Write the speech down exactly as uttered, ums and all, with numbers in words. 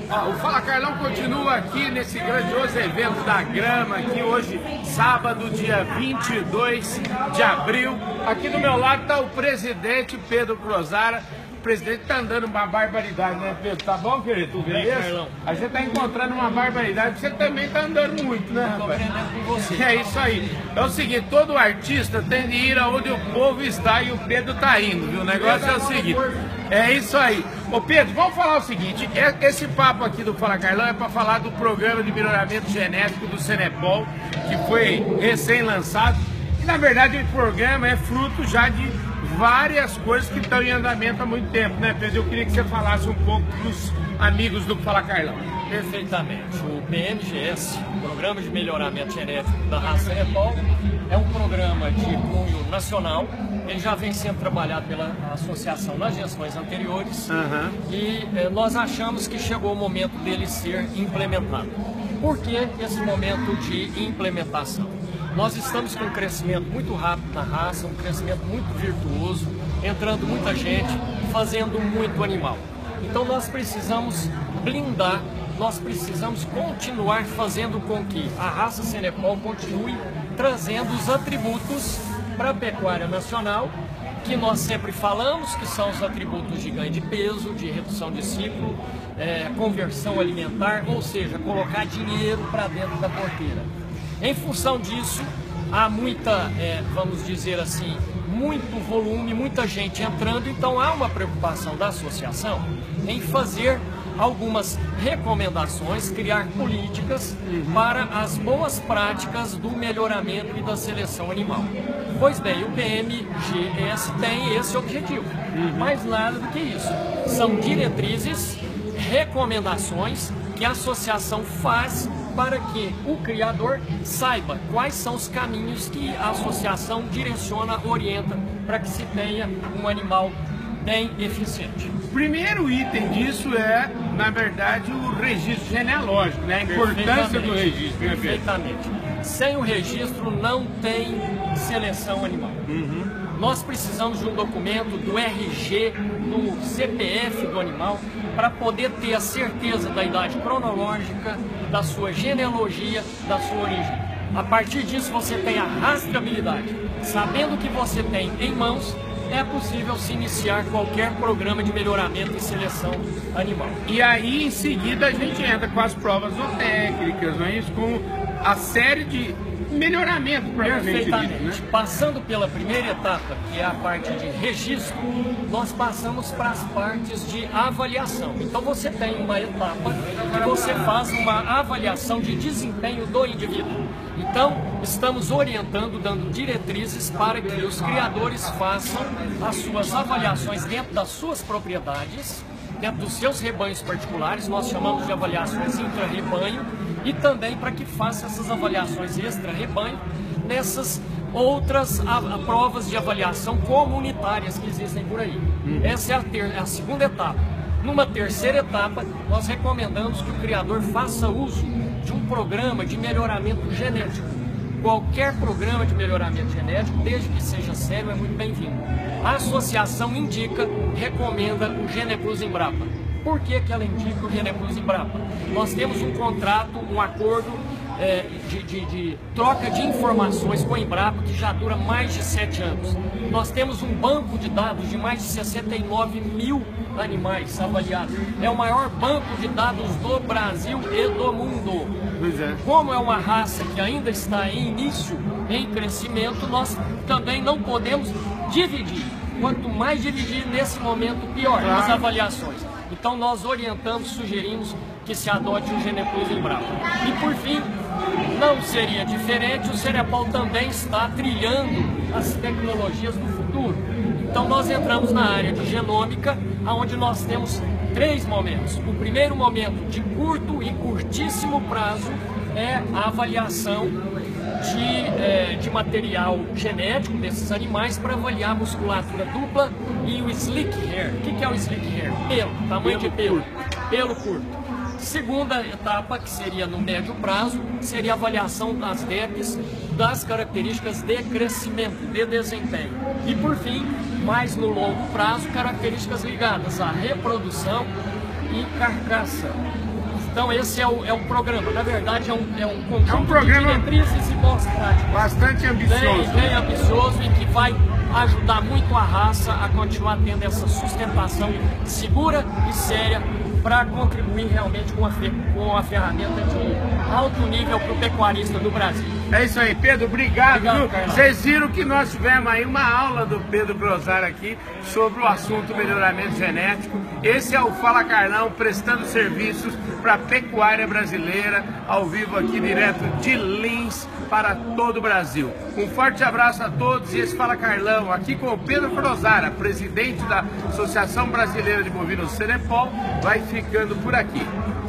Ó, o Fala Carlão continua aqui nesse grandioso evento da grama, aqui hoje, sábado, dia vinte e dois de abril. Aqui do meu lado está o presidente Pedro Crozara. O presidente tá andando uma barbaridade, né, Pedro? Tá bom, querido? Tudo beleza? A gente tá encontrando uma barbaridade, você também tá andando muito, né, rapaz? Tô aprendendo com você. É isso aí. É o seguinte, todo artista tem de ir aonde o povo está e o Pedro tá indo, viu? O negócio é o seguinte, é isso aí. Ô Pedro, vamos falar o seguinte, esse papo aqui do Fala Carlão é para falar do programa de melhoramento genético do Senepol, que foi recém-lançado. E na verdade o programa é fruto já de várias coisas que estão em andamento há muito tempo, né, Pedro? Eu queria que você falasse um pouco dos amigos do Fala Carlão. Perfeitamente. O P M G S, Programa de Melhoramento Genético da Raça Senepol, é um programa de cunho nacional. Ele já vem sendo trabalhado pela associação nas gestões anteriores, uhum. e eh, nós achamos que chegou o momento dele ser implementado. Por que esse momento de implementação? Nós estamos com um crescimento muito rápido na raça, um crescimento muito virtuoso, entrando muita gente, fazendo muito animal. Então nós precisamos blindar, nós precisamos continuar fazendo com que a raça Senepol continue trazendo os atributos para a pecuária nacional, que nós sempre falamos, que são os atributos de ganho de peso, de redução de ciclo, é, conversão alimentar, ou seja, colocar dinheiro para dentro da porteira. Em função disso, há muita, é, vamos dizer assim, muito volume, muita gente entrando, então há uma preocupação da associação em fazer algumas recomendações, criar políticas uhum. para as boas práticas do melhoramento e da seleção animal. Pois bem, o P M G S tem esse objetivo, uhum. mais nada do que isso. São diretrizes, recomendações que a associação faz para que o criador saiba quais são os caminhos que a associação direciona, orienta, para que se tenha um animal bem eficiente. O primeiro item disso é, na verdade, o registro genealógico, né? A importância do registro. Perfeitamente. Sem o registro não tem seleção animal. Uhum. Nós precisamos de um documento do R G, do C P F do animal, para poder ter a certeza da idade cronológica, da sua genealogia, da sua origem. A partir disso você tem a rastreabilidade. Sabendo o que você tem em mãos, é possível se iniciar qualquer programa de melhoramento e seleção animal. E aí, em seguida, a gente entra com as provas zootécnicas, não é isso? Com a série de melhoramento, perfeitamente. Dito, né? Passando pela primeira etapa, que é a parte de registro, nós passamos para as partes de avaliação. Então você tem uma etapa que você faz uma avaliação de desempenho do indivíduo. Então estamos orientando, dando diretrizes para que os criadores façam as suas avaliações dentro das suas propriedades, dentro dos seus rebanhos particulares, nós chamamos de avaliações intra-rebanho, e também para que faça essas avaliações extra-rebanho nessas outras a, a, provas de avaliação comunitárias que existem por aí. Uhum. Essa é a, ter, a segunda etapa. Numa terceira etapa, nós recomendamos que o criador faça uso de um programa de melhoramento genético. Qualquer programa de melhoramento genético, desde que seja sério, é muito bem-vindo. A associação indica, recomenda o Geneplus Embrapa. Por que que ela indica o Geneplus Embrapa? Nós temos um contrato, um acordo é, de, de, de troca de informações com a Embrapa que já dura mais de sete anos. Nós temos um banco de dados de mais de sessenta e nove mil animais avaliados. É o maior banco de dados do Brasil e do mundo. Pois é. Como é uma raça que ainda está em início, em crescimento, nós também não podemos dividir. Quanto mais dividir nesse momento, pior claro. As avaliações. Então nós orientamos, sugerimos que se adote o Geneplus Embrapa. E por fim, não seria diferente, o Senepol também está trilhando as tecnologias do futuro. Então nós entramos na área de genômica, onde nós temos três momentos. O primeiro momento, de curto e curtíssimo prazo, é a avaliação de, é, de material genético desses animais para avaliar a musculatura dupla e o slick hair. O que, que é o slick hair? Pelo, tamanho de pelo, pelo curto. Segunda etapa, que seria no médio prazo, seria a avaliação das D E Ps, das características de crescimento, de desempenho. E por fim, mais no longo prazo, características ligadas à reprodução e carcaça. Então esse é o, é o programa. Na verdade é um, é um conjunto é um programa de diretrizes e boas práticas. Bastante ambicioso. Bem, bem ambicioso e que vai ajudar muito a raça a continuar tendo essa sustentação segura e séria para contribuir realmente com a, com a ferramenta de alto nível para o pecuarista do Brasil. É isso aí, Pedro, obrigado. Obrigado, Vocês viram que nós tivemos aí uma aula do Pedro Grossar aqui sobre o assunto melhoramento genético. Esse é o Fala Carlão, prestando serviços para a pecuária brasileira, ao vivo aqui direto de Lins para todo o Brasil. Um forte abraço a todos e esse Fala Carlão aqui com o Pedro Grossar, presidente da Associação Brasileira de Bovinos Cenepol, vai ficando por aqui.